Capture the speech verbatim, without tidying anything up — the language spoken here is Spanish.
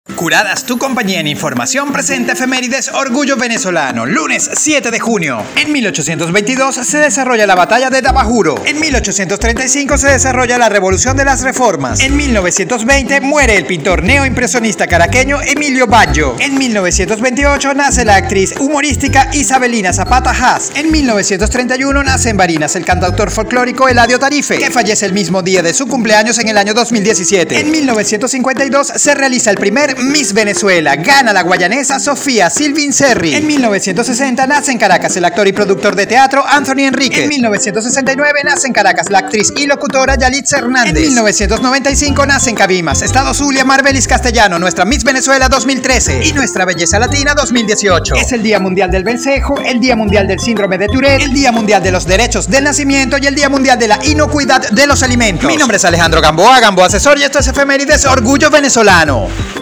Curadas, tu compañía en información, presenta efemérides Orgullo Venezolano, lunes siete de junio. En mil ochocientos veintidós se desarrolla la batalla de Dabajuro. En mil ochocientos treinta y cinco se desarrolla la Revolución de las Reformas. En mil novecientos veinte muere el pintor neoimpresionista caraqueño Emilio Baggio. En mil novecientos veintiocho nace la actriz humorística Isabelina Zapata Haas. En mil novecientos treinta y uno nace en Barinas el cantautor folclórico Eladio Tarife, que fallece el mismo día de su cumpleaños en el año dos mil diecisiete. En mil novecientos cincuenta y dos se realiza el primer Miss Venezuela. Gana la guayanesa Sofía Silvin Serri. En mil novecientos sesenta nace en Caracas el actor y productor de teatro Anthony Enrique. En mil novecientos sesenta y nueve nace en Caracas la actriz y locutora Yalitza Hernández. En mil novecientos noventa y cinco nace en Cabimas, Estado Zulia, Marbelis Castellano, nuestra Miss Venezuela dos mil trece y nuestra Belleza Latina dos mil dieciocho. Es el Día Mundial del Vencejo, el Día Mundial del Síndrome de Tourette, el Día Mundial de los Derechos del Nacimiento y el Día Mundial de la Inocuidad de los Alimentos. Mi nombre es Alejandro Gamboa, Gamboa Asesor, y esto es Efemérides Orgullo Venezolano.